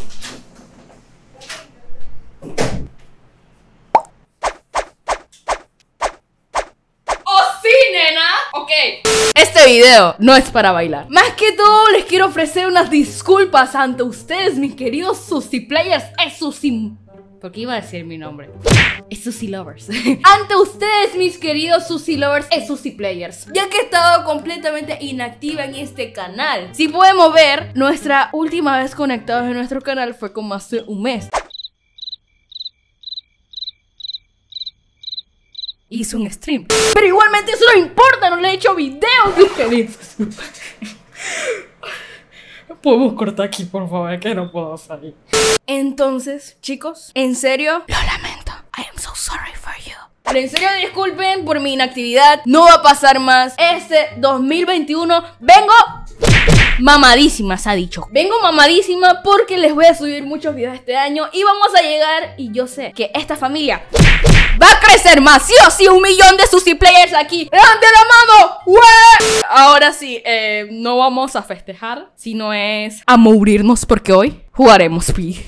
Ok, este video no es para bailar. Más que todo les quiero ofrecer unas disculpas ante ustedes, mis queridos Sushi Players. ¿Por qué iba a decir mi nombre? Es Sushi Lovers. Ante ustedes, mis queridos Sushi Lovers, es Sushi Players, ya que he estado completamente inactiva en este canal. Si podemos ver, nuestra última vez conectados en nuestro canal fue como hace un mes. Hizo un stream, pero igualmente eso no importa, no le he hecho videos. Podemos cortar aquí, por favor, que no puedo salir. Entonces, chicos, en serio, lo lamento. I am so sorry for you. Pero en serio, disculpen por mi inactividad. No va a pasar más. Este 2021 vengo mamadísima, se ha dicho. Vengo mamadísima porque les voy a subir muchos videos este año y vamos a llegar, y yo sé que esta familia va a crecer más, sí o sí, 1 millón de Sushi Players aquí. ¡Levante la mano! ¡Ué! Ahora sí, no vamos a festejar, sino es a morirnos porque hoy jugaremos Pi.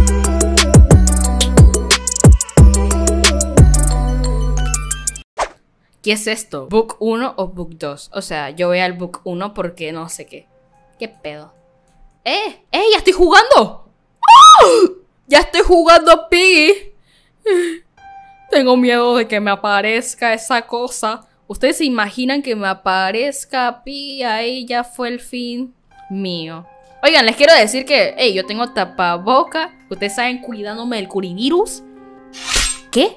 ¿Qué es esto? ¿Book 1 o Book 2? O sea, yo voy al Book 1 porque no sé qué. ¿Qué pedo? ¡Ya estoy jugando! ¡Oh! ¡Ya estoy jugando Pi! Tengo miedo de que me aparezca esa cosa. ¿Ustedes se imaginan que me aparezca Pi? Ahí ya fue el fin mío. Oigan, les quiero decir que yo tengo tapaboca. Ustedes saben, cuidándome del coronavirus. ¿Qué?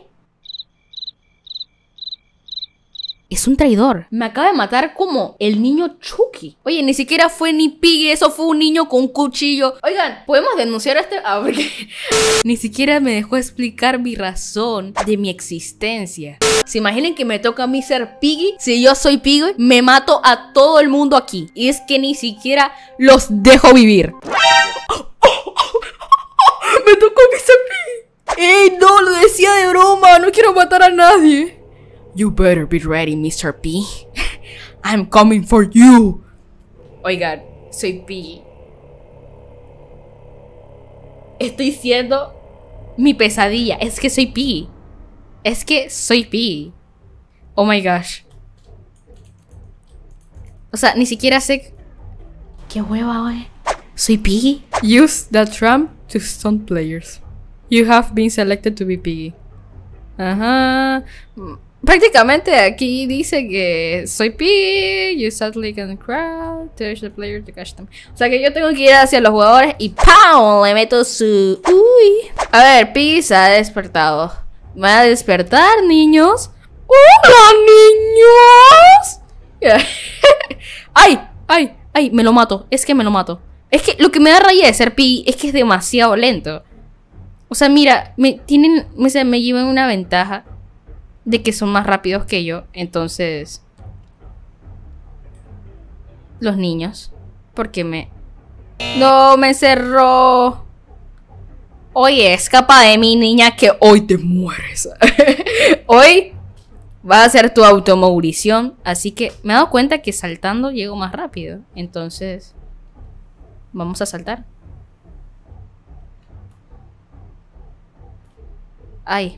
Es un traidor. Me acaba de matar como el niño Chucky. Oye, ni siquiera fue ni Piggy. Eso fue un niño con un cuchillo. Oigan, ¿podemos denunciar a este? Porque ni siquiera me dejó explicar mi razón de mi existencia. ¿Se imaginan que me toca a mí ser Piggy? Si yo soy Piggy, me mato a todo el mundo aquí. Y es que ni siquiera los dejo vivir. Me tocó que ser Piggy. No, lo decía de broma. No quiero matar a nadie. You better be ready, Mr. P. I'm coming for you. Oigan, soy P. Estoy siendo mi pesadilla. Es que soy P. Es que soy P. Oh my gosh. O sea, ni siquiera sé... ¿Qué hueva, güey? Soy P. Use the trump to stun players. You have been selected to be Piggy. Ajá. Prácticamente aquí dice que soy P, you sadly can crowd, touch the player to catch them. O sea que yo tengo que ir hacia los jugadores y ¡pam! Le meto su... ¡Uy! A ver, P se ha despertado. ¿Me va a despertar, niños? ¡Hola, niños! ¡Ay! Me lo mato. Es que me lo mato. Es que lo que me da raya de ser P es que es demasiado lento. O sea, mira, me llevan una ventaja de que son más rápidos que yo. Entonces, los niños, porque no, me encerró. Oye, escapa de mí, niña, que hoy te mueres. Hoy va a ser tu automourición. Así que me he dado cuenta que saltando llego más rápido. Entonces, vamos a saltar. Ay,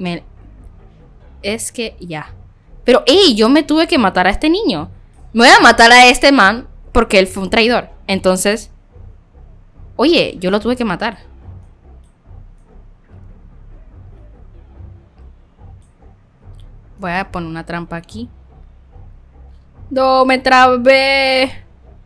es que ya. Pero, yo me tuve que matar a este niño. Me voy a matar a este man porque él fue un traidor. Entonces, oye, yo lo tuve que matar. Voy a poner una trampa aquí. No, me trabé.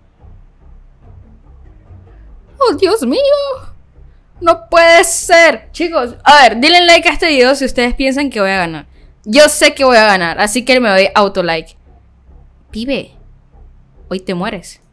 Oh, Dios mío. No puede ser. Chicos, a ver, denle like a este video si ustedes piensan que voy a ganar. Yo sé que voy a ganar, así que me doy auto-like. Pibe, hoy te mueres.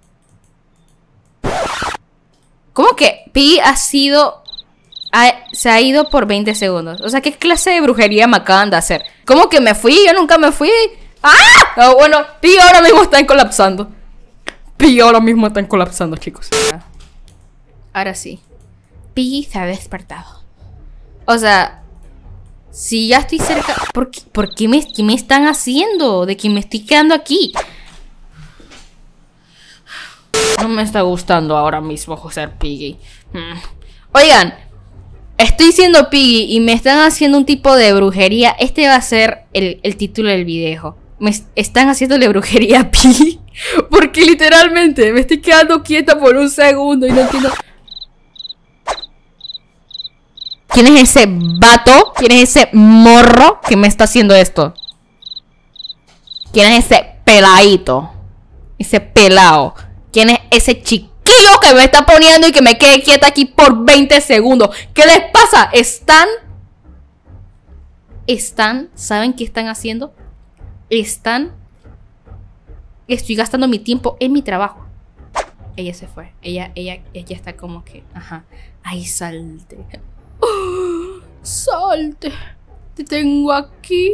¿Cómo que Pi se ha ido por 20 segundos? O sea, ¿qué clase de brujería me acaban de hacer? ¿Cómo que me fui? Yo nunca me fui. ¡Ah! Bueno, Pi ahora mismo están colapsando. Pi ahora mismo están colapsando, chicos. Ahora sí. Pi se ha despertado. O sea... Si ya estoy cerca... ¿Por qué me están haciendo? De que me estoy quedando aquí. No me está gustando ahora mismo ser Piggy. Oigan, estoy siendo Piggy y me están haciendo un tipo de brujería. Este va a ser el título del video. Me están haciéndole brujería a Piggy. Porque literalmente me estoy quedando quieta por un segundo y no entiendo. ¿Quién es ese vato? ¿Quién es ese morro que me está haciendo esto? ¿Quién es ese peladito? Ese pelado. ¿Quién es ese chiquillo que me está poniendo y que me quede quieta aquí por 20 segundos? ¿Qué les pasa? ¿Saben qué están haciendo? Estoy gastando mi tiempo en mi trabajo. Ella se fue. Ella está como que, ajá. Ay, salte. Oh, salte. Te tengo aquí.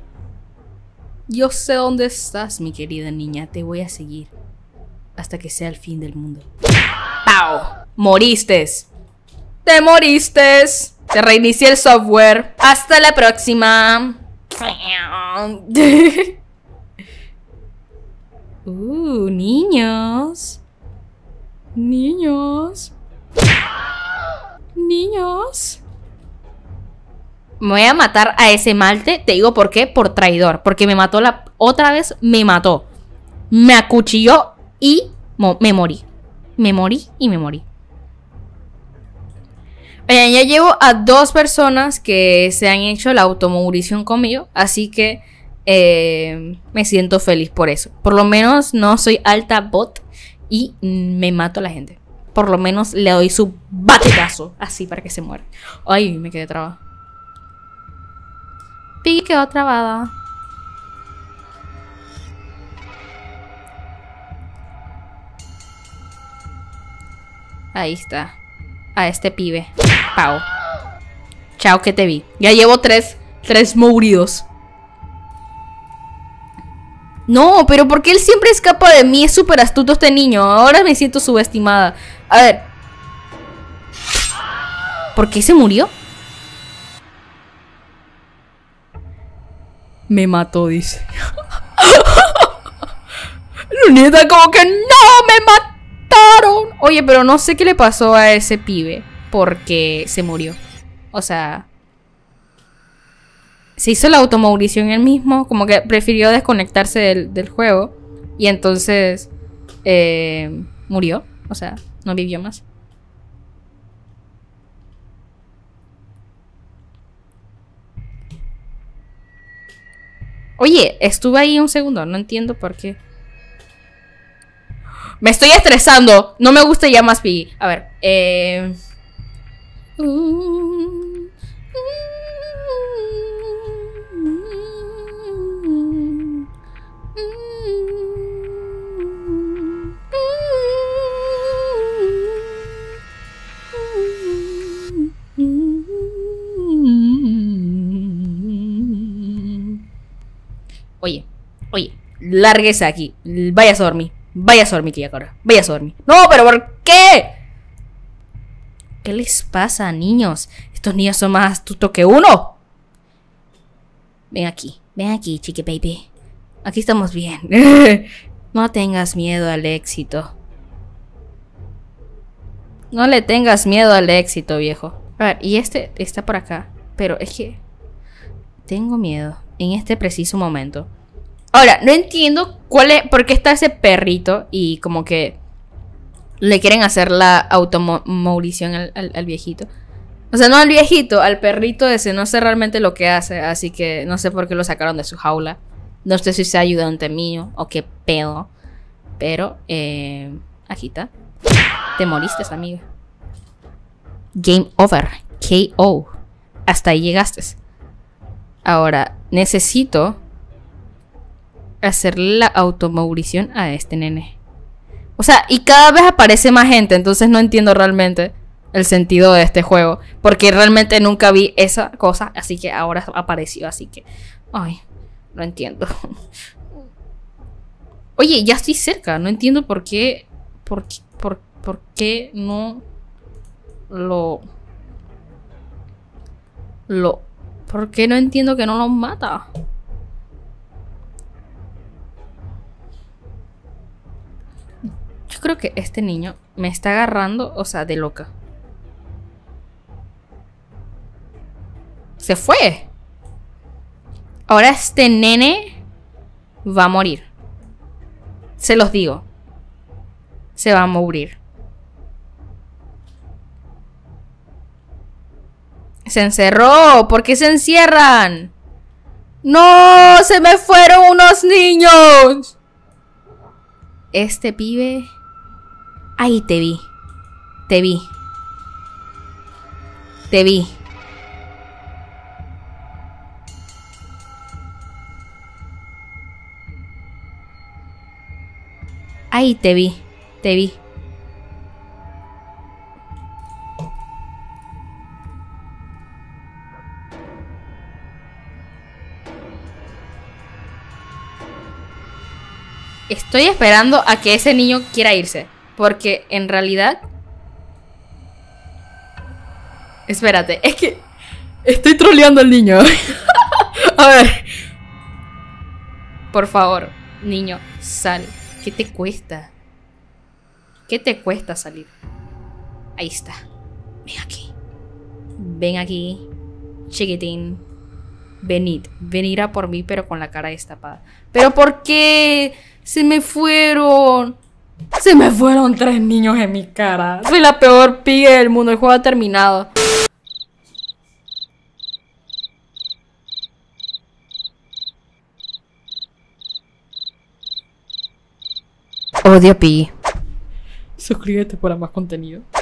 Yo sé dónde estás, mi querida niña. Te voy a seguir hasta que sea el fin del mundo. ¡Pau! Moristes. Te moristes. Te reinicié el software. Hasta la próxima. Niños. Niños. Niños. Me voy a matar a ese malte. Te digo por qué. Por traidor. Porque me mató otra vez me mató. Me acuchilló y me morí. Me morí y me morí. Oigan, ya llevo a 2 personas que se han hecho la automorición conmigo. Así que me siento feliz por eso. Por lo menos no soy alta bot y me mato a la gente. Por lo menos le doy su batetazo así para que se muera. Ay, me quedé trabada. Piggy quedó trabada. Ahí está. A este pibe. Pau. Chao que te vi. Ya llevo 3 moridos. No, pero ¿por qué él siempre escapa de mí? Es súper astuto este niño. Ahora me siento subestimada. A ver. ¿Por qué se murió? Me mató, dice. Lunita como que no, me mataron. Oye, pero no sé qué le pasó a ese pibe. Porque se murió. O sea... Se hizo la automorición él mismo. Como que prefirió desconectarse del juego. Y entonces... murió. O sea, no vivió más. Oye, estuve ahí un segundo. No entiendo por qué. Me estoy estresando. No me gusta ya más Piggy. A ver. Oye, lárguese aquí. Vayas a dormir. Vayas a dormir, que ya ahora. Vayas a dormir. No, pero ¿por qué? ¿Qué les pasa, niños? Estos niños son más astutos que uno. Ven aquí, chiqui baby. Aquí estamos bien. No tengas miedo al éxito. No le tengas miedo al éxito, viejo. A ver, y este está por acá. Pero es que tengo miedo en este preciso momento. Ahora, no entiendo por qué está ese perrito y como que le quieren hacer la automorición al viejito. O sea, no al viejito, al perrito ese. No sé realmente lo que hace, así que no sé por qué lo sacaron de su jaula. No sé si sea ayudante mío o qué pedo. Pero, aquí está. Te moriste, amiga. Game over. KO. Hasta ahí llegaste. Ahora, necesito hacerle la automorición a este nene. O sea, y cada vez aparece más gente. Entonces no entiendo realmente el sentido de este juego. Porque realmente nunca vi esa cosa. Así que ahora apareció. Así que... Ay, no entiendo. Oye, ya estoy cerca. No entiendo por qué... ¿Por qué no ¿Por qué no entiendo que no los mata? Yo creo que este niño me está agarrando, o sea, de loca. Se fue. Ahora este nene va a morir. Se los digo. Se va a morir. Se encerró. ¿Por qué se encierran? ¡No! ¡Se me fueron unos niños! Este pibe... Ahí te vi. Te vi. Te vi. Ahí te vi. Te vi. Estoy esperando a que ese niño quiera irse. Porque en realidad... Espérate, es que... Estoy troleando al niño. A ver. Por favor, niño, sal. ¿Qué te cuesta? ¿Qué te cuesta salir? Ahí está. Ven aquí. Ven aquí, chiquitín. Venid. Venid a por mí, pero con la cara destapada. ¿Pero por qué? Se me fueron. Se me fueron 3 niños en mi cara. Soy la peor piga del mundo. El juego ha terminado. Odio a Piggy. Suscríbete para más contenido.